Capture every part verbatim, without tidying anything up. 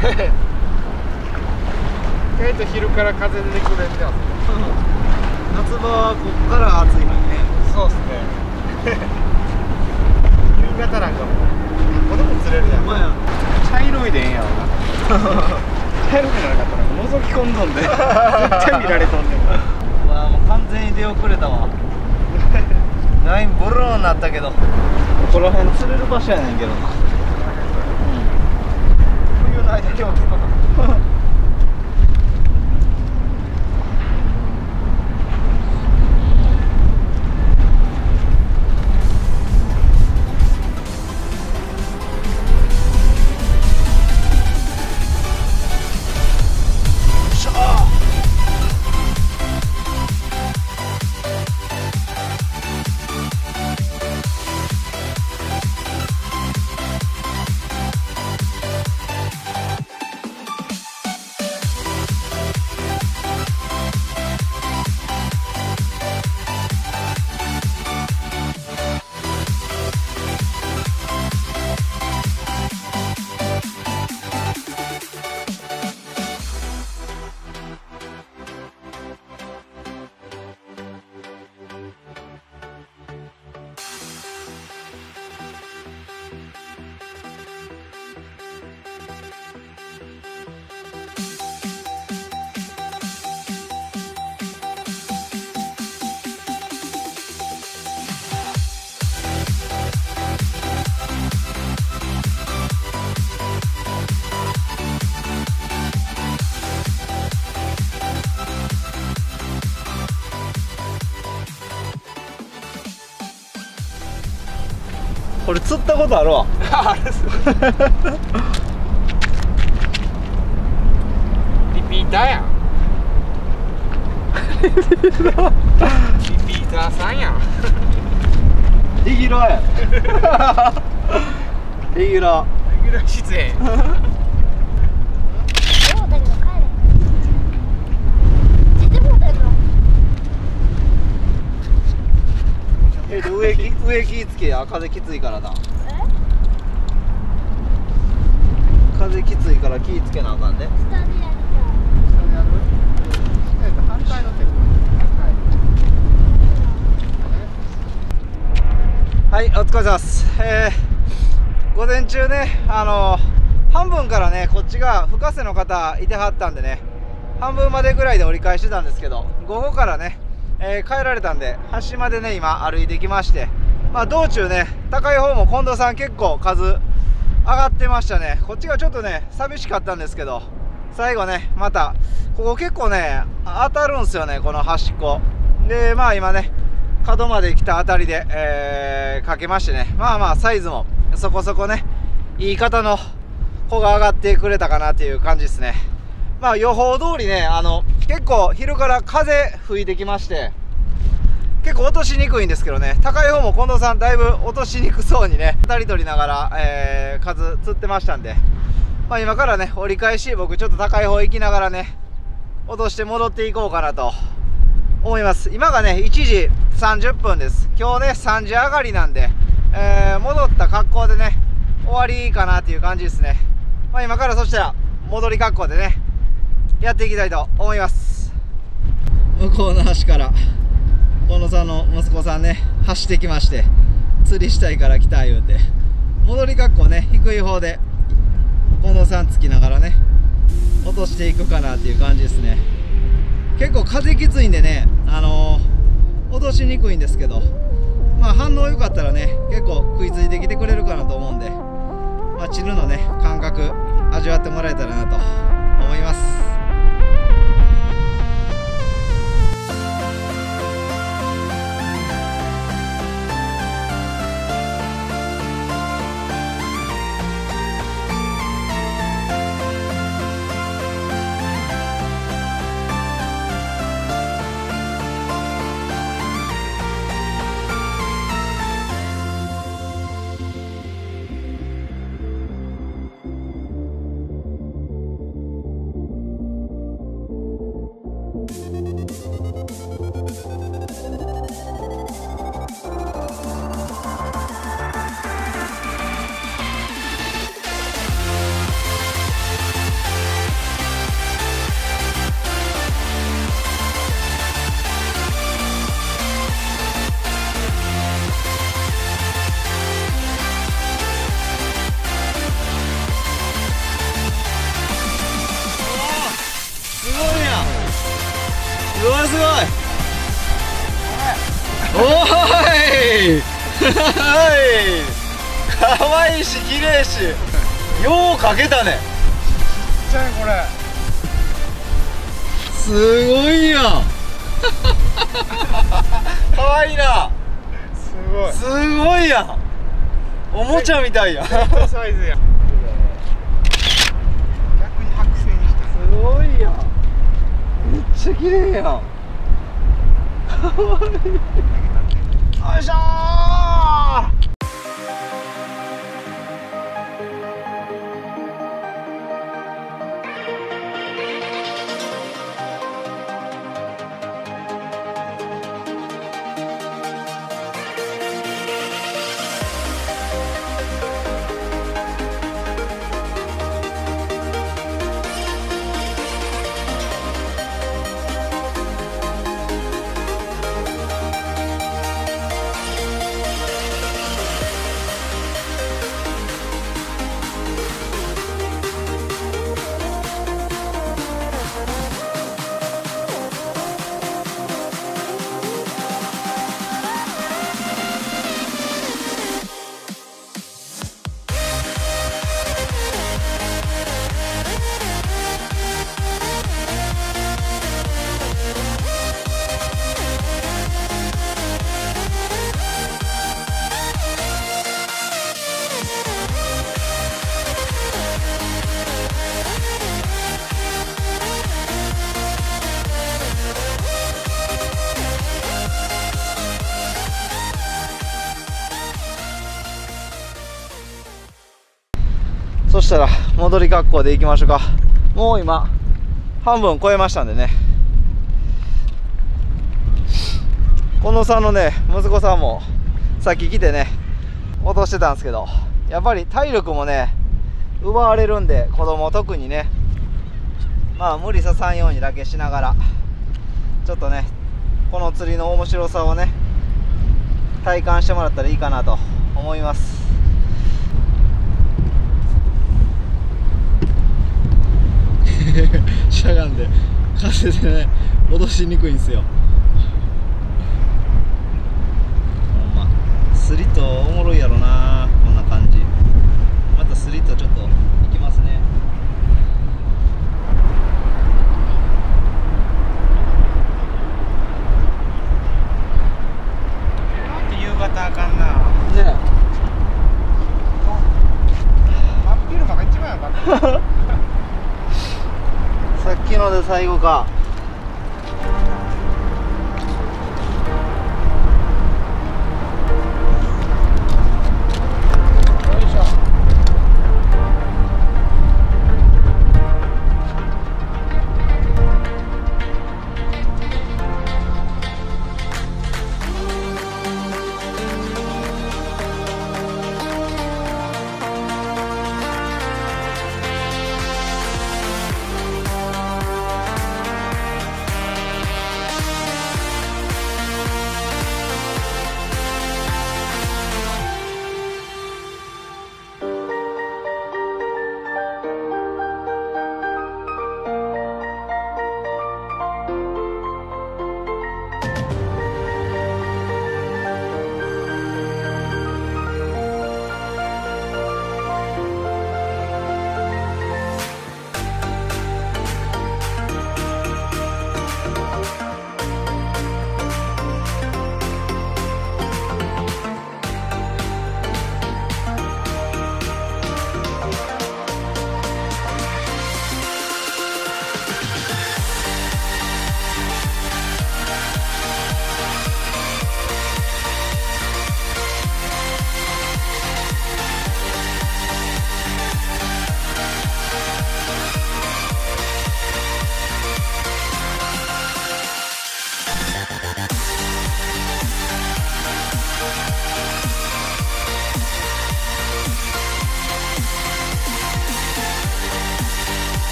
意外と昼から風出てくれんじゃん。 夏場はここから暑いのにね。 そうっすね。夕方なんかも子供釣れるやん。 まや茶色いでええんやろな。茶色くなかったら覗き込んどんで絶対見られとんねん。 わあもう完全に出遅れたわ。ラインボローになったけど、ここら辺釣れる場所やねんけどな。 冬の間に起きとか。 これ釣ったことあるわ。 あれっす。リピーターやん。リピーターさんやん。 レギュラーや。レギュラー。 レギュラー出演。 え、上き上気ぃつけや、風きついからな。風きついから気ぃつけなあかんね。 下でやる。えっと反対の手。 はい、お疲れ様です。えー、午前中ね、あのー、半分からね、こっちが深瀬の方いてはったんでね、半分までぐらいで折り返してたんですけど、午後からね、えー、帰られたんで、端までね、今歩いてきまして、まあ、道中ね、高い方も近藤さん結構数上がってましたね。こっちがちょっとね、寂しかったんですけど、最後ね、また、ここ結構ね、当たるんすよね、この端っこ。で、まあ今ね、角まで来たあたりで、えー、かけましてね、まあまあサイズもそこそこね、いい方の子が上がってくれたかなっていう感じですね。まあ予報通りね、あの結構昼から風吹いてきまして、結構落としにくいんですけどね、高い方も近藤さんだいぶ落としにくそうにね、当たり取りながら、えー、数釣ってましたんで、まあ今からね、折り返し僕ちょっと高い方行きながらね、落として戻っていこうかなと思います。今がねいちじさんじゅっぷんです。今日ねさんじ上がりなんで、えー、戻った格好でね終わりかなっていう感じですね。まあ今からそしたら戻り格好でねやっていきたいと思います。向こうの橋から近藤さんの息子さんね走ってきまして、釣りしたいから来た言うて、戻り格好ね低い方で近藤さんつきながらね落としていくかなっていう感じですね。結構風きついんでね、あのー、落としにくいんですけど、まあ反応良かったらね結構食いついてきてくれるかなと思うんで、まあ、チルのね感覚味わってもらえたらなと思います。 すごい。おーいかわいいし綺麗し、ようかけたね。 ちっちゃいこれ。 すごいやんかわいいな。 すごい。 すごいやん。おもちゃみたいやん。 サイズや。逆に白線にした。 すごいやん。めっちゃ綺麗やん。かわいい。よいしょー。そしたら戻り格好で行きましょうか。もう今半分超えましたんでね。近藤さんのね息子さんもさっき来てね落としてたんですけど、やっぱり体力もね奪われるんで、子供特にね、まあ無理ささんようにだけしながらちょっとねこの釣りの面白さをね体感してもらったらいいかなと思います。しゃがんで風でね戻しにくいんですよ。ほんまスリットおもろいやろな。こんな感じ。またスリットちょっと行きますね。 なんて夕方あかんな。 ね真っ昼間が一番やかった。 さっきので最後か。 よいしょ。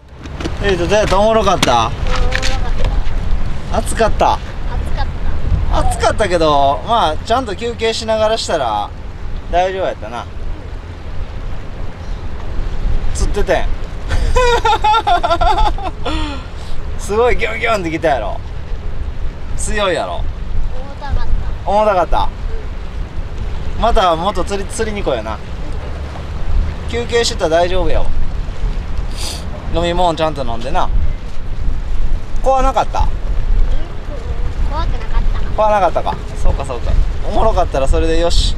えーとどうやった？おもろかった？暑かった。 暑かっ暑かったけど、まあちゃんと休憩しながらしたら大丈夫やったな。釣っててんすごいギョンギョンってきたやろ。強いやろ。 重たかった。 重たかった、うん、またもっと釣り釣りに来いよな、うん、休憩してたら大丈夫よ。飲み物ちゃんと飲んでな。怖なかった？ 怖くなかった。 怖なかったか。そうかそうか。おもろかったらそれでよし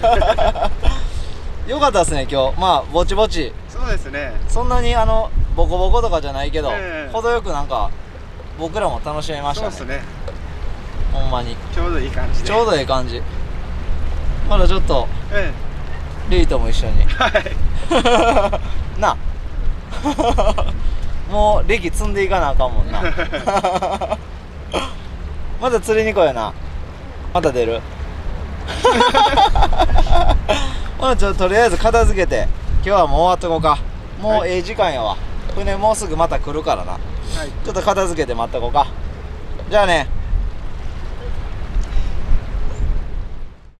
よかったですね今日。まあぼちぼち。 そうですね。 そんなにあのボコボコとかじゃないけど、 えー、 程よくなんか僕らも楽しめましたね。 そうですね。 ほんまにちょうどいい感じで。 ちょうどいい感じ。まだちょっと、 ええ、リーとも一緒にはいなもう歴積んでいかなあかんもんなまた釣りに来いよな。また出るほなちょっととりあえず片付けて今日はもう終わっとこうか。もうええ時間やわ。船もうすぐまた来るからな、はい、ちょっと片付けて待っとこうか。じゃあね。